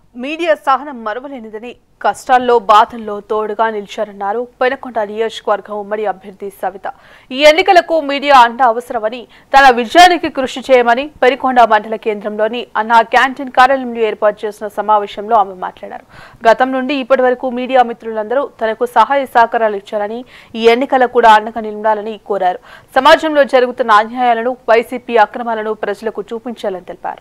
Media సహనం మరువలేనిదని కష్టాల్లో బాధల్లో తోడుగా నిలిచారన్నారు పెనకొండ నియోజకవర్గం ఉమ్మడి అభ్యర్థి సవిత. ఈ ఎన్నికలకు మీడియా అండ అవసరమని, తన విజయానికి కృషి చేయమని పెనకొండ మండల కేంద్రంలోని అన్నా క్యాంటీన్ కార్యాలయంలో ఏర్పాటు చేసిన సమావేశంలో ఆమె మాట్లాడారు. గతం నుండి ఇప్పటి వరకు మీడియా మిత్రులందరూ తనకు సహాయ సహకారాలు ఇచ్చారని, ఈ ఎన్నికలకు కూడా అండగా నిలవాలని కోరారు. సమాజంలో జరుగుతున్న అన్యాయాలను, వైసీపీ అక్రమాలను ప్రజలకు చూపించాలని తెలిపారు.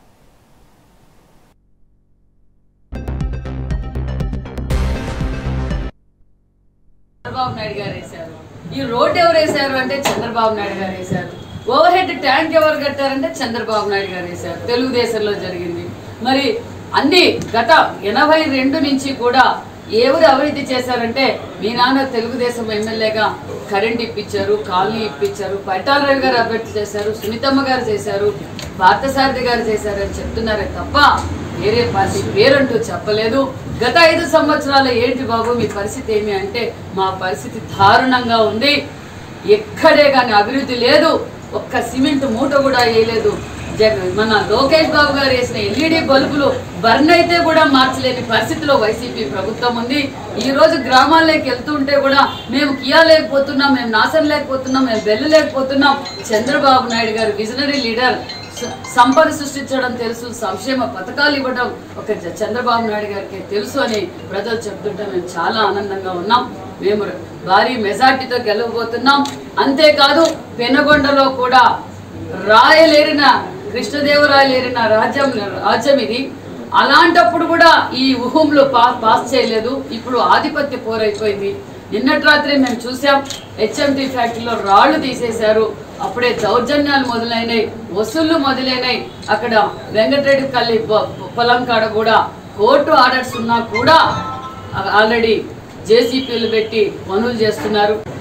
చంద్రబాబు నాయుడు గారు వేశారు. ఈ రోడ్ ఎవరు వేశారు అంటే చంద్రబాబు నాయుడు గారు వేశారు. ఓవర్ హెడ్ ట్యాంక్ ఎవరు కట్టారంటే చంద్రబాబు నాయుడు గారు వేశారు. తెలుగుదేశంలో జరిగింది. మరి అన్ని గత 82 నుంచి కూడా ఎవరు అభివృద్ధి చేశారంటే మీ నాన్న తెలుగుదేశం ఎమ్మెల్యేగా కరెంట్ ఇప్పించారు, కాలనీ ఇప్పించారు, పైటాలరావు గారు అభివృద్ధి చేశారు, సునీతమ్మ గారు చేశారు, పార్థసారథి గారు చేశారని చెప్తున్నారే తప్ప వేరే పార్టీ పేరంటూ చెప్పలేదు. గత 5 సంవత్సరాలు ఏంటి బాబు మీ పరిస్థితి ఏమి అంటే మా పరిస్థితి దారుణంగా ఉంది. ఎక్కడే కానీ అభివృద్ధి లేదు. ఒక్క సిమెంట్ మూట కూడా వేయలేదు. మన లోకేష్ బాబు గారు వేసిన ఎల్ఈడి బల్బులు బర్న్ అయితే కూడా మార్చలేని పరిస్థితిలో వైసీపీ ప్రభుత్వం ఉంది. ఈ రోజు గ్రామాల్లోకి వెళ్తుంటే కూడా మేము కియాలేకపోతున్నాం, మేము నాశనం లేకపోతున్నాం, మేము వెళ్ళలేకపోతున్నాం. చంద్రబాబు నాయుడు గారు విజనరీ లీడర్, సంపద సృష్టించడం తెలుసు, సంక్షేమ పథకాలు ఇవ్వడం ఒక చంద్రబాబు నాయుడు గారికి తెలుసు అని ప్రజలు చెప్తుంటే మేము చాలా ఆనందంగా ఉన్నాం. మేము భారీ మెజార్టీతో గెలవబోతున్నాం. అంతేకాదు పెనుగొండలో కూడా రాయలేరిన కృష్ణదేవరాయలేరిన రాజ్యం ఇది. అలాంటప్పుడు కూడా ఈ ఊహంలో పాస్ చేయలేదు. ఇప్పుడు ఆధిపత్య పోరైపోయింది. నిన్నటి రాత్రి మేము చూసాం, హెచ్ఎంటీ ఫ్యాక్టరీలో రాళ్లు తీసేశారు. అప్పుడే దౌర్జన్యాలు మొదలైనాయి, వసూళ్లు మొదలైనాయి. అక్కడ వెంకటరెడ్డి కల్లి పొలం కాడ కూడా కోర్టు ఆర్డర్స్ ఉన్నా కూడా ఆల్రెడీ జేసీపీలు పెట్టి పనులు చేస్తున్నారు.